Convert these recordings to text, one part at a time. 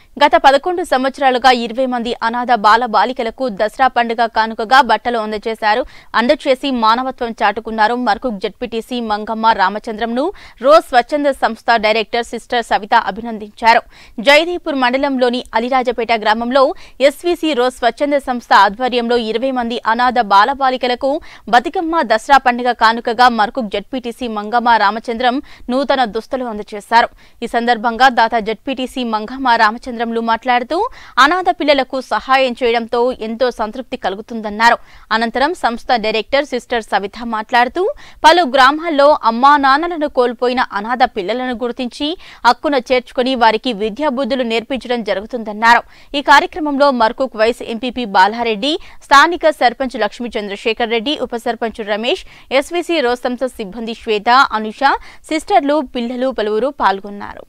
గత 11 సంవత్సరాలుగా 20 మంది అనాథ బాల బాలికలకు దసరా పండుగ కానుకగా బట్టలు అందజేసి మానవత్వం చాటుకున్నారు. మర్కుక్ జెడ్పీటీసీ మంగమ్మ రామచంద్రంను రోజ్ స్వచ్ఛంద సంస్థ డైరెక్టర్ సిస్టర్ సవిత అభినందించారు. జయదేపూర్ మండలంలోని అలిరాజపేట గ్రామంలో ఎస్వీసీ రోజ్ స్వచ్ఛంద సంస్థ ఆధ్వర్యంలో 20 మంది అనాథ బాల బాలికలకు బతుకమ్మ దసరా పండుగ కానుకగా మర్కుక్ జెడ్పీటీసీ మంగమ్మ రామచంద్రం నూతన దుస్తులు అందజేశారు. ఈ సందర్భంగా దాత జెడ్పీటీసీ మంగమ్మ రామచంద్రం మాట్లాడుతూ అనాథ పిల్లలకు సహాయం చేయడంతో ఎంతో సంతృప్తి కలుగుతుందన్నారు. అనంతరం సంస్థ డైరెక్టర్ సిస్టర్ సవిత మాట్లాడుతూ పలు గ్రామాల్లో అమ్మా నాన్నలను కోల్పోయిన అనాథ పిల్లలను గుర్తించి హక్కున చేర్చుకుని వారికి విద్యా బుద్ధులు నేర్పించడం జరుగుతుందన్నారు. ఈ కార్యక్రమంలో మర్కుక్ వైస్ ఎంపీపీ బాలారెడ్డి, స్థానిక సర్పంచ్ లక్ష్మీ చంద్రశేఖర్ రెడ్డి, ఉప సర్పంచ్ రమేష్, ఎస్వీసీ రోజ్ సంస్థ సిబ్బంది శ్వేత, అనుష, సిస్టర్లు, పిల్లలు పలువురు పాల్గొన్నారు.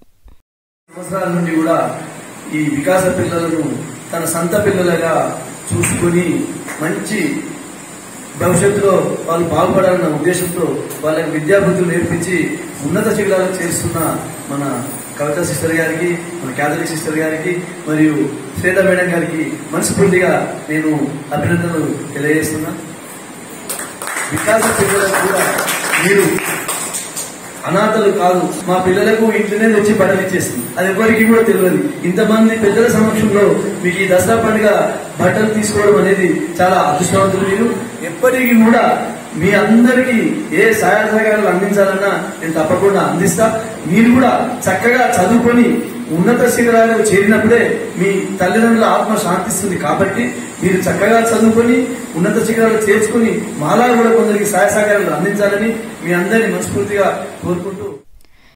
ఈ వికాస పిల్లలను తన సంత పిల్లలుగా చూసుకుని మంచి భవిష్యత్తులో వాళ్ళు బాగుపడాలన్న ఉద్దేశంతో వాళ్ళకి విద్యాబుద్ధులు నేర్పించి ఉన్నత శిఖరాలకు చేస్తున్న మన కవిత సిస్టర్ గారికి, మన క్యాథలిక్ సిస్టర్ గారికి మరియు శ్వేత మేడం గారికి మనస్ఫూర్తిగా నేను అభినందనలు తెలియజేస్తున్నా. వికాస పిల్లలకు కూడా మీరు అనాథలు కాదు, మా పిల్లలకు ఇంట్లోనే వచ్చి బట్టలు ఇచ్చేస్తుంది, అది ఎవరికి కూడా తెలియదు. ఇంతమంది పెద్దల సమక్షంలో మీకు ఈ దసరా పండుగ బట్టలు తీసుకోవడం అనేది చాలా అదృష్టవంతులు. మీరు ఎప్పటికీ కూడా మీ అందరికీ ఏ సహాయ సహకారాలు అందించాలన్నా నేను తప్పకుండా అందిస్తా. మీరు కూడా చక్కగా చదువుకొని ఉన్నత శిఖరాలకు చేరినప్పుడే మీ తల్లిదండ్రుల ఆత్మ శాంతిస్తుంది. కాబట్టి మీరు చక్కగా చదువుకొని ఉన్నత శిఖరాలు చేర్చుకుని మాలా కూడా కొందరికి సహాయ సహకారాలు అందించాలని మీ అందరినీ మనస్ఫూర్తిగా కోరుకుంటూ